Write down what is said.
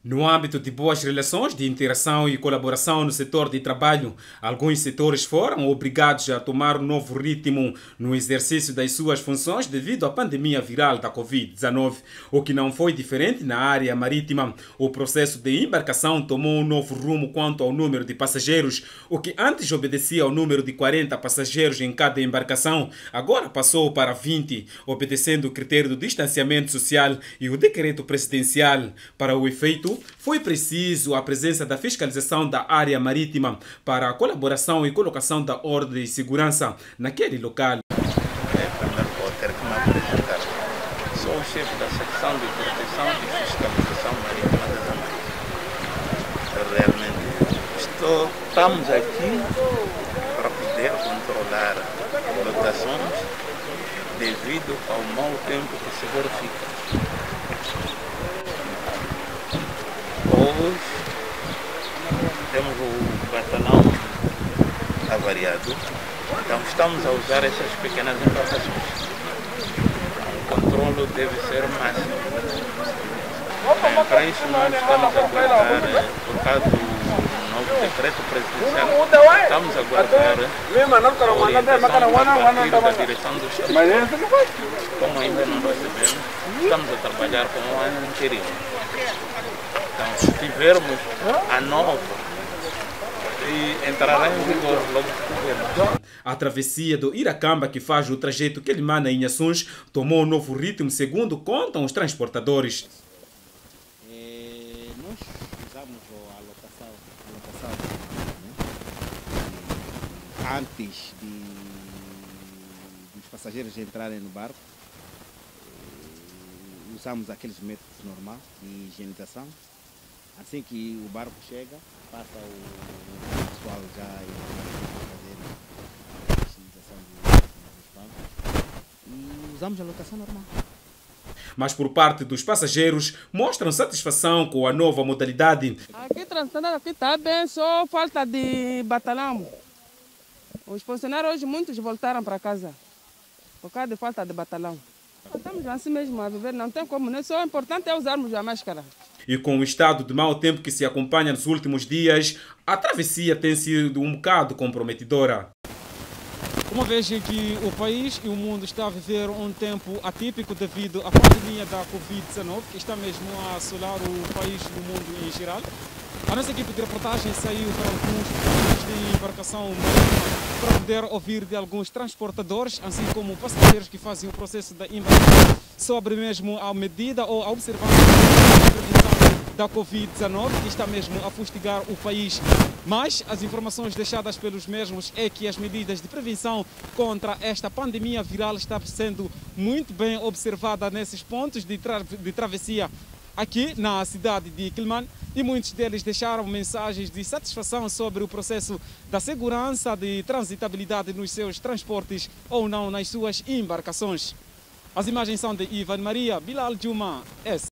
No âmbito de boas relações de interação e colaboração no setor de trabalho, alguns setores foram obrigados a tomar um novo ritmo no exercício das suas funções devido à pandemia viral da Covid-19, o que não foi diferente na área marítima. O processo de embarcação tomou um novo rumo quanto ao número de passageiros, o que antes obedecia ao número de 40 passageiros em cada embarcação, agora passou para 20, obedecendo o critério do distanciamento social e o decreto presidencial. Para o efeito, foi preciso a presença da fiscalização da área marítima para a colaboração e colocação da ordem e segurança naquele local. Sou o chefe da secção de proteção e fiscalização marítima da Marinha. Realmente estamos aqui para poder controlar lotações devido ao mau tempo que se verifica. Hoje temos o batalhão avariado, então estamos a usar essas pequenas embarcações. O controle deve ser máximo. Para isso nós estamos a aguardar, por causa do novo decreto presidencial, estamos a aguardar a orientação a partir da direção dos transportes. Como ainda não recebemos, estamos a trabalhar com o ano anterior. Então, se tivermos a nova, e entrará em vigor logo que tivermos. A travessia do Iracamba, que faz o trajeto que emana em Inhações, tomou um novo ritmo, segundo contam os transportadores. Nós usamos a lotação antes dos passageiros entrarem no barco. Usamos aqueles métodos normais de higienização. Assim que o barco chega, passa o pessoal já fazer a higienização dos bancos e usamos a lotação normal. Mas por parte dos passageiros, mostram satisfação com a nova modalidade. Aqui está bem, só falta de batalhão. Os funcionários hoje muitos voltaram para casa por causa de falta de batalhão. Estamos assim mesmo a viver, não tem como, né? Só o importante é usarmos a máscara. E com o estado de mau tempo que se acompanha nos últimos dias, a travessia tem sido um bocado comprometedora. Uma vez que o país e o mundo está a viver um tempo atípico devido à pandemia da Covid-19, que está mesmo a assolar o país e o mundo em geral, a nossa equipe de reportagem saiu para alguns pontos de embarcação marítima para poder ouvir de alguns transportadores, assim como passageiros que fazem o processo da embarcação sobre mesmo a medida ou a observância da prevenção da Covid-19, que está mesmo a fustigar o país. Mas as informações deixadas pelos mesmos é que as medidas de prevenção contra esta pandemia viral estão sendo muito bem observadas nesses pontos de travessia aqui na cidade de Quelimane, e muitos deles deixaram mensagens de satisfação sobre o processo da segurança de transitabilidade nos seus transportes ou não nas suas embarcações. As imagens são de Ivan Maria Bilal Juma S.